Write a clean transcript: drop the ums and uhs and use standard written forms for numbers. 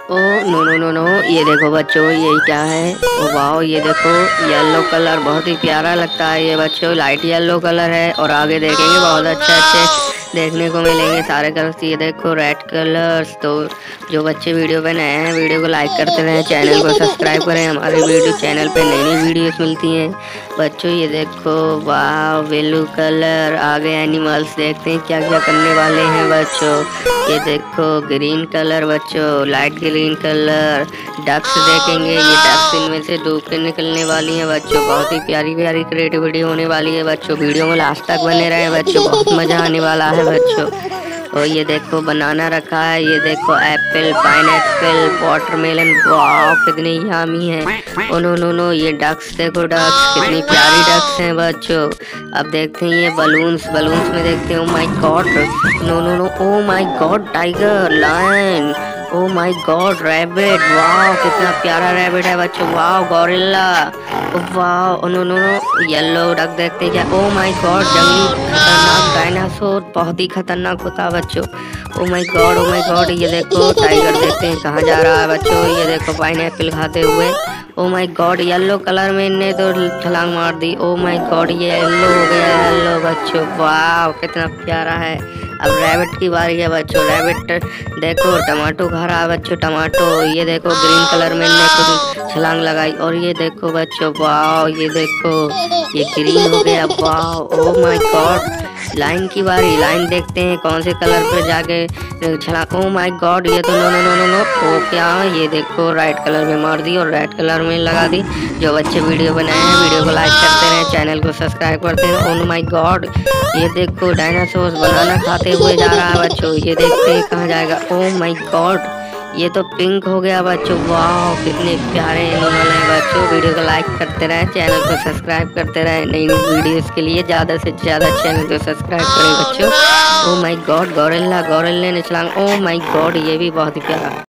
ओ no no no no, ये देखो बच्चों, ये क्या है? ओ वाह, ये देखो येलो कलर बहुत ही प्यारा लगता है ये बच्चों। लाइट येलो कलर है और आगे देखेंगे बहुत अच्छे अच्छे देखने को मिलेंगे सारे कलर्स। ये देखो रेड कलर्स। तो जो बच्चे वीडियो पे नए हैं, वीडियो को लाइक करते रहें, चैनल को सब्सक्राइब करें। हमारे वीडियो चैनल पे नई नई वीडियोस मिलती हैं बच्चों। ये देखो वाह, ब्लू कलर। आगे एनिमल्स देखते हैं क्या क्या करने वाले हैं बच्चों। ये देखो ग्रीन कलर बच्चों, लाइट ग्रीन कलर। डक्स देखेंगे, ये डक्स इनमें से डूब के निकलने वाली हैं बच्चों। बहुत ही प्यारी प्यारी क्रिएटिविटी होने वाली है बच्चों। वीडियो में लास्ट तक बने रहे बच्चों, बहुत मजा आने वाला है बच्चों। और ये देखो बनाना रखा है, ये देखो एप्पल, पाइनएप्पल, वाटरमेलन। वाह कितनी यामी है। ओ नो नो नो, ये डक्स देखो, डक्स कितनी प्यारी डक्स हैं बच्चों। अब देखते हैं ये बलून्स, बलून्स में देखते हैं। Oh my god, no no no, oh my god, tiger, lion, oh my god, rabbit. वाह कितना प्यारा रैबिट है बच्चों। वाह गोरिल्ला, वाह। No no no, yellow duck देखते हैं क्या? ओ माय गॉड, जंगली खतरनाक डायनासोर, बहुत ही खतरनाक होता है बच्चों। Oh my god, oh my god, ये देखो टाइगर देखते हैं कहाँ जा रहा है बच्चों। ये देखो पाइनएप्पल खाते हुए। Oh my god, yellow colour में इनने तो छलांग मार दी। ओ माय गॉड, ये येलो हो गया, येलो बच्चों। वाह कितना प्यारा है। अब रैबिट की बारी है बच्चों। रैबिट देखो टमाटो खा रहा है बच्चों, टमाटो। ये देखो ग्रीन कलर में इनने कुछ छलांग लगाई। और ये देखो बच्चों, वाह, ये देखो ये ग्रीन हो गया। वाह, ओ माय गॉड, लाइन की बारी। लाइन देखते हैं कौन से कलर पे जाके छलांग। ओ माय गॉड, ये तो no no no no no, oh क्या, ये देखो रेड कलर में मार दी और रेड कलर में लगा दी। जो बच्चे वीडियो बनाए हैं, वीडियो को लाइक करते रहे, चैनल को सब्सक्राइब करते हैं। ओ माय गॉड, ये देखो डायनासोर बनाना खाते हुए जा रहा है बच्चों। ये देखते हैं कहाँ जाएगा। ओ माय गॉड, ये तो पिंक हो गया बच्चों। वाह कितने प्यारे एनिमल हैं बच्चों। वीडियो को लाइक करते रहें, चैनल को सब्सक्राइब करते रहें। नई नई वीडियोस के लिए ज़्यादा से ज़्यादा चैनल को सब्सक्राइब करें बच्चों। ओ माय गॉड, गोरिल्ला, गोरिल्ले ने छलांग। ओ माय गॉड, ये भी बहुत ही प्यारा।